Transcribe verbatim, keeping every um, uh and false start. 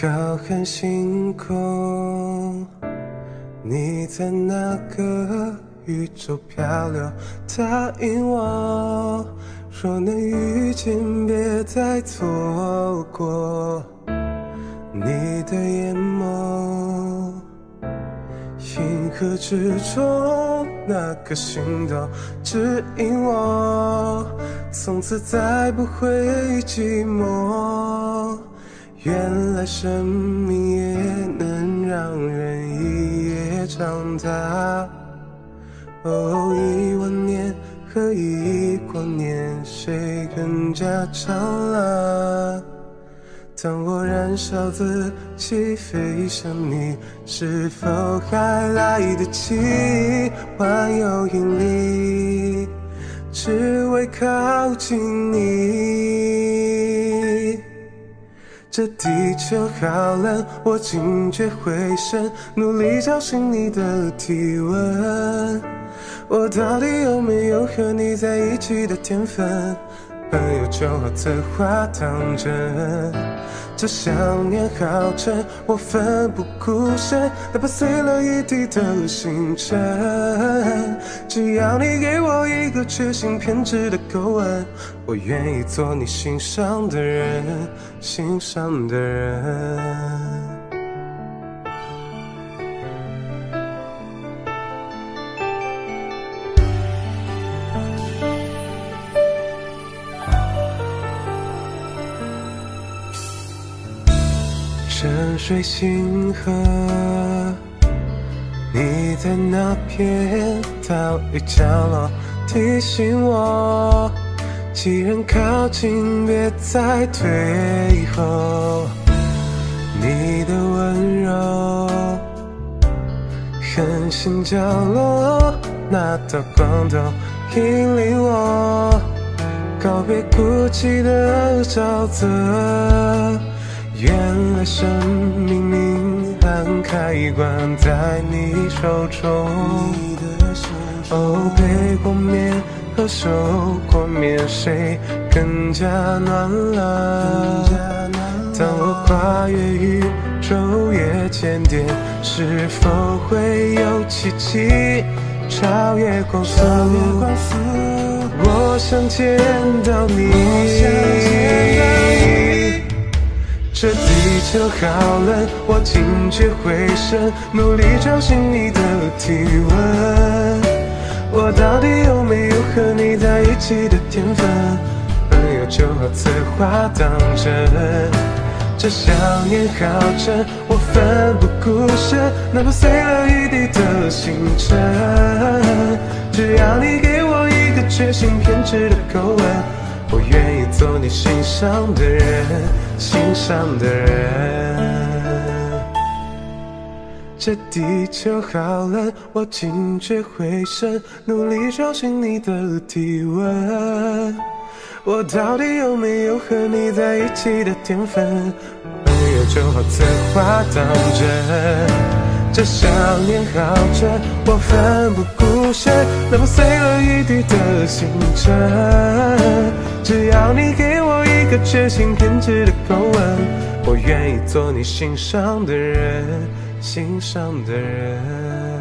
考很辛苦，你在哪个宇宙漂流？答应我，若能遇见，别再错过你的眼眸。银河之中那颗星斗指引我，从此再不会寂寞。原来生命也能让人一夜长大。哦，一万年和一光年，谁更加长了？当我燃烧自己飞向你，是否还来得及万有引力，只为靠近你？这地球好冷，我惊觉回声，努力找寻你的体温。我到底有没有和你在一起的天分？朋友就好，此话当真。这想念好沉，我奋不顾身，哪怕碎了一地的星辰。只要你给我一个缺心偏执的口吻，我愿意做你心上的人，心上的人。沉睡星河，你在那片岛屿角落提醒我，既然靠近别再退后。你的温柔，恒星角落那道光都引领我，告别孤寂的沼泽。原来生命明暗开关在你手中，哦，被过面和受过面，谁更加暖了？当我跨越宇宙越间点，是否会有奇迹超越光速？我想见到你。这地球好冷，我惊觉回声，努力找寻你的体温。我到底有没有和你在一起的天分？朋友就好，此话当真。这想念好沉，我奋不顾身，哪怕碎了一地的星辰。只要你给我一个缺心偏执的口吻，我愿意做你心上的人，心上的人。这地球好冷，我惊觉回声，努力找寻你的体温。我到底有没有和你在一起的天分？朋友就好，此话当真。这想念好沉，我奋不顾身，哪怕碎了一地的星辰。只要你给我一个缺心偏执的口吻，我愿意做你心上的人，心上的人。